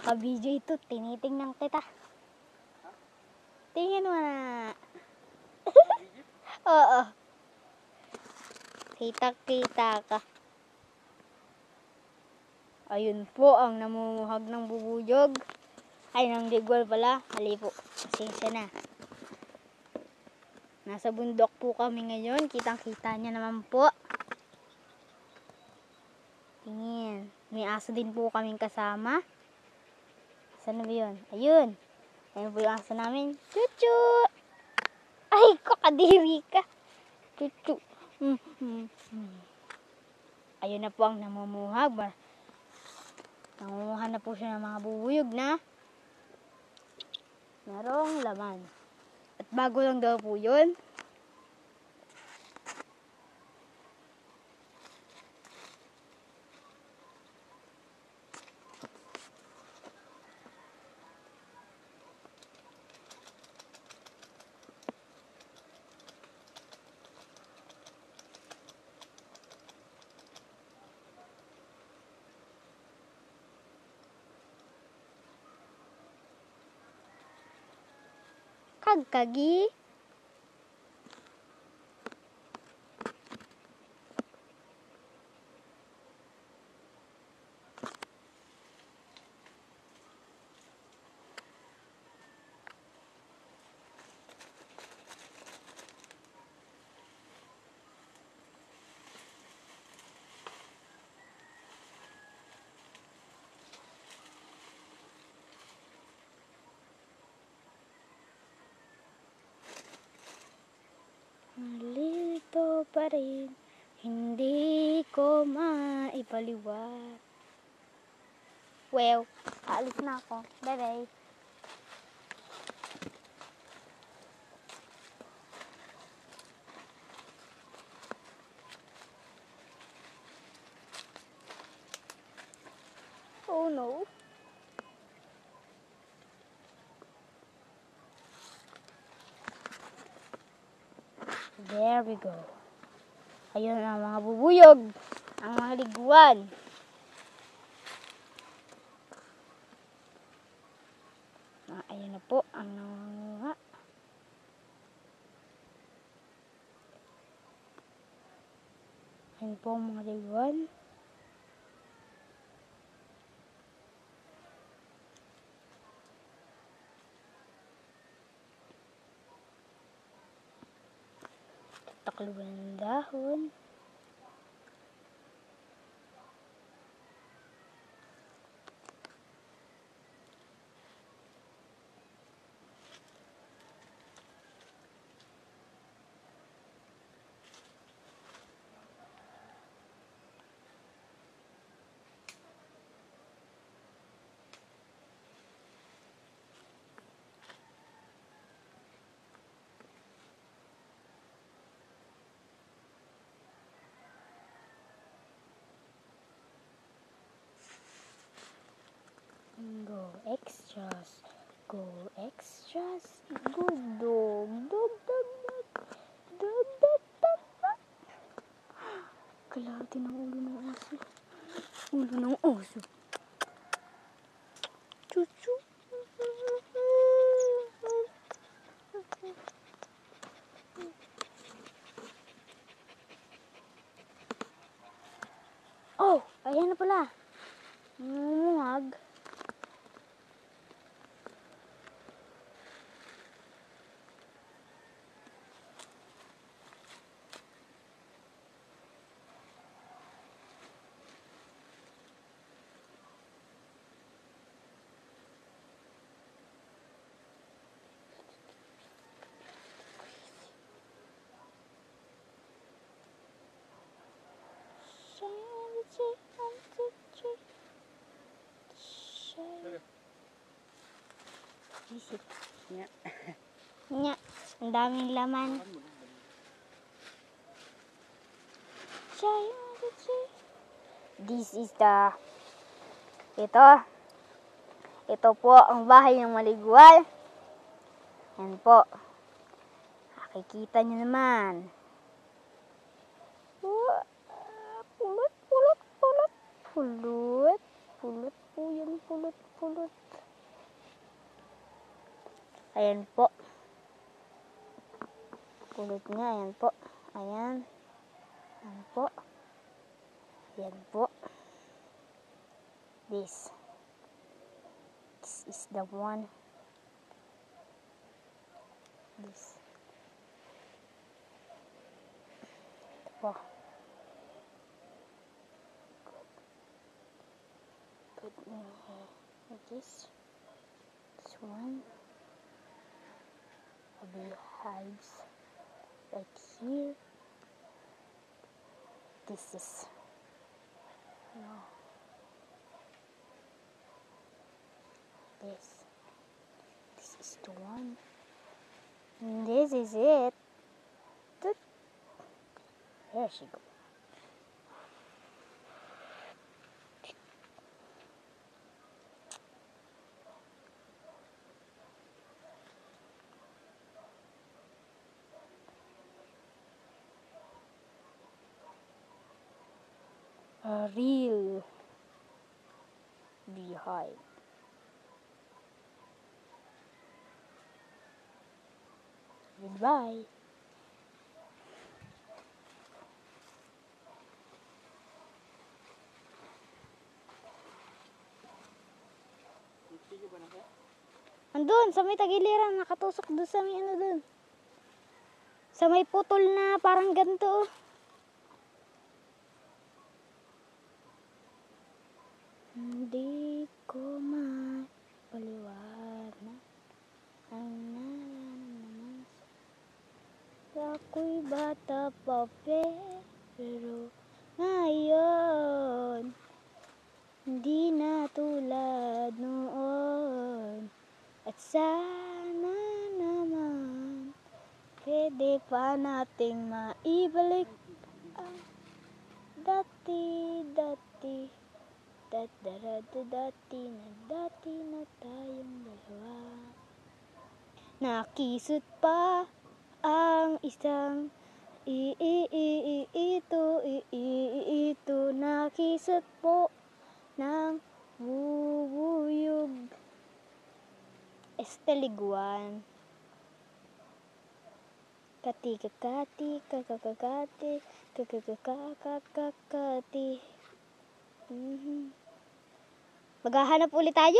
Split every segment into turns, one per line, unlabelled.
Naka-video ito. Tinitingnan kita. Tingin mo na. Oo. Kita-kita ka. Ayun po ang namumuhag ng bubuyog. Ay, ng ligwal pala. Hali po. Pasensya na. Nasa bundok po kami ngayon. Kitang-kita niya naman po. Tingin. May aso din po kaming kasama. Saan na ba yun? Ayun. Ayun po yung aso namin. Chuchu! Ay, kakadiri ka. Chuchu. Ayun na po ang namumuhag. Namumuhan na po siya ng mga bubuyog na merong laman. At bago lang daw po yun. Kagkagi. Nalilito pa rin, hindi ko maipaliwanag. Well, aalis na ako. Bye-bye. Oh no. There we go. Ayun ang mga bubuyog. Ang mga liguan. Ayun na po ang nangunguha. Ayun po ang mga liguan. Takluban ng dahon. Go extras. Go extras. Good dog. Dog, dog, dog. Dog, dog, dog, dog. Kalahati ng ulo ng aso. Ulo ng aso. Chuchu. Oh, ayan na pala. Namumuhag. Isip. Nya. Ang daming laman. This is the... Ito po ang bahay ng maligual. Yan po. Nakikita nyo naman. Pulot. Pulot po yan. Pulot. Ayan po. Kulot niya, ayan po. Ayan. Ayan po. Ayan po. This is the one. This. Ito po. Put in here. Like this. This one. Beehives. Right here. This is. No. This is the one. And this is it. There she goes. A real beehive. Goodbye. Andun, sa may tagiliran, nakatusok doon sa may ano doon. Sa may putol na parang ganito. Hindi ko mapaliwanag ang nararamdaman. Ako'y bata pa pero ngayon hindi na tulad noon. At sana naman pwede pa nating maibalik ang dati na tayong dalawa. Nakisot pa ang isang ito nakisot po ng bubuyog. Esteliguan. Kati kakati kakakakati kakakakakakati. Maghahanap ulit tayo?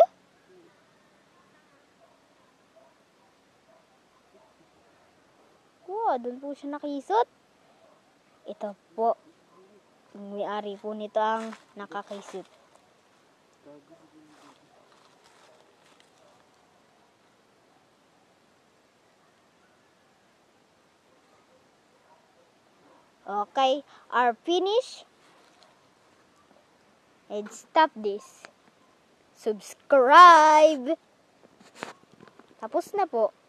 Wow, doon po siya nakisot. Ito po. Yung may-ari po nito ang nakakisot. Okay, are finished. And stop this. Subscribe. Tapos na po.